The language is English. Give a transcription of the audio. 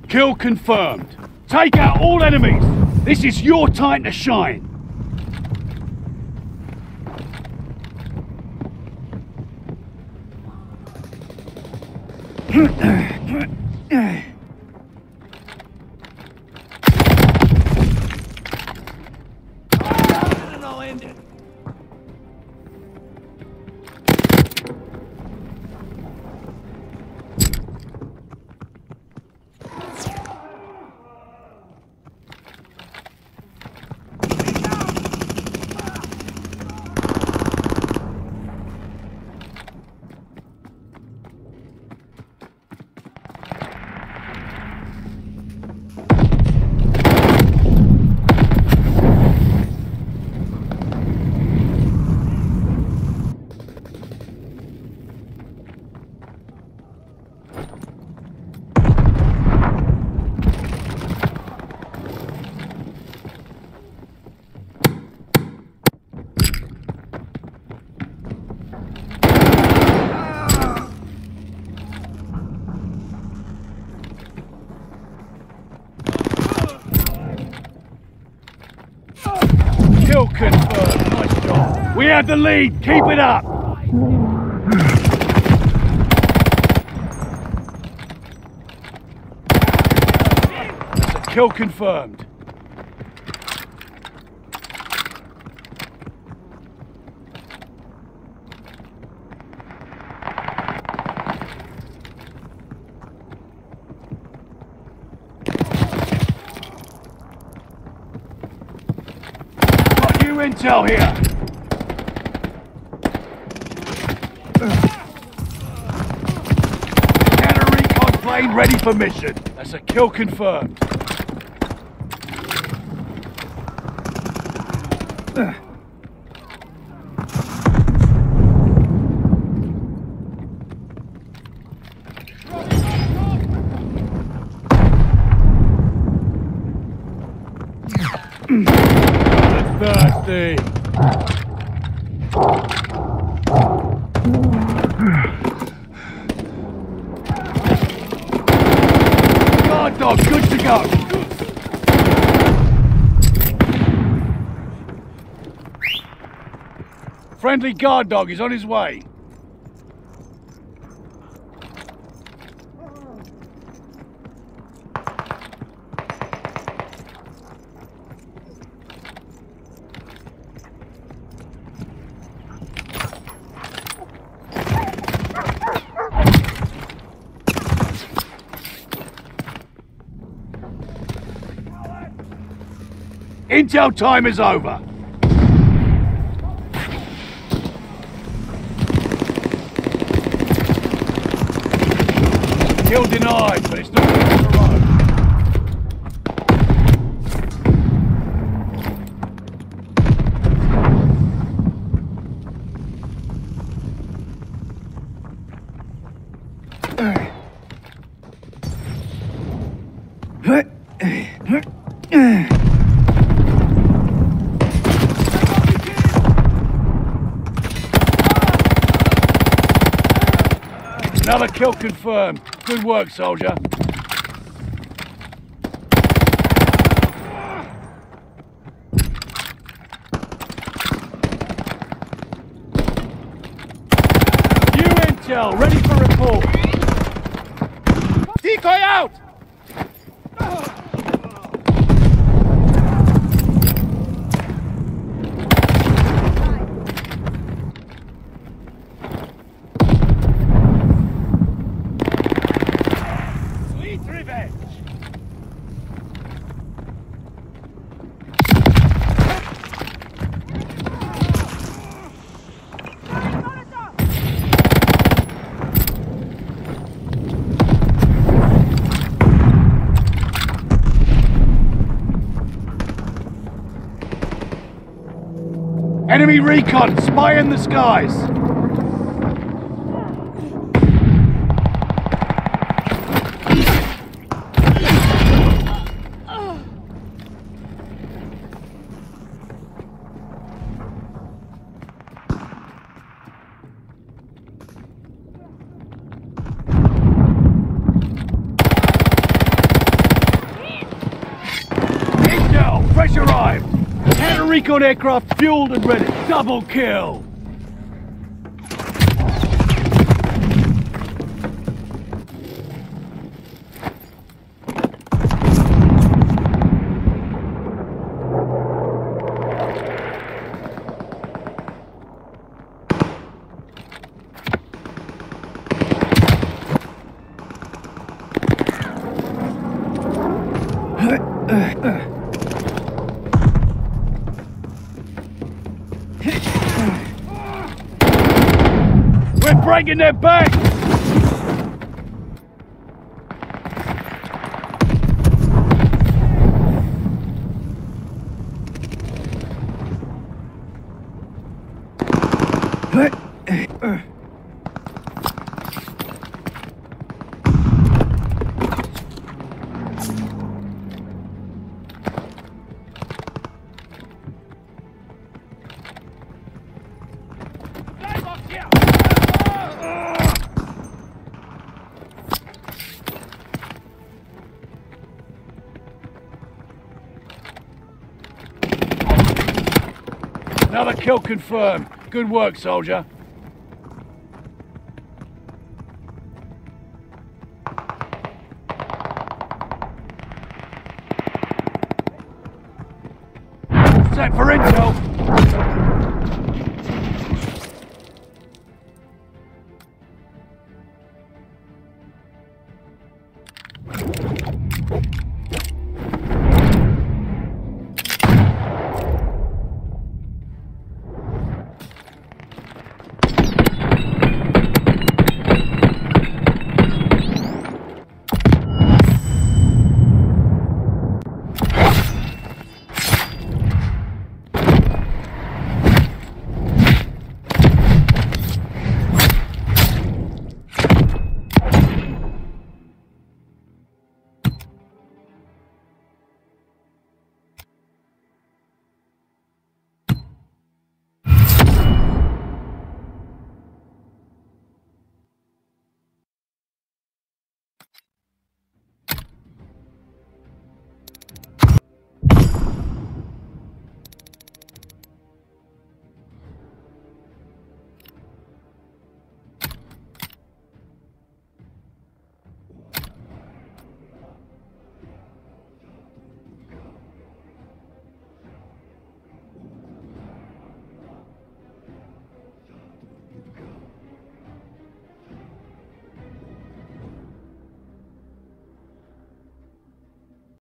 Kill confirmed. Take out all enemies. This is your time to shine. Kill confirmed. Nice job. We have the lead. Keep it up. Kill confirmed. Intel here. Counter recon plane ready for mission. That's a kill confirmed. Thirsty. Guard dog, good to go. Friendly guard dog is on his way. Intel time is over. Kill denied, but it's not going to road. Another kill confirmed. Good work, soldier. New intel, ready for report. Decoy out! Enemy recon, spy in the skies. Fresh arrived. Counter-recon aircraft fueled and ready. Double kill. We're breaking their back! Another kill confirmed. Good work, soldier. Set for intel.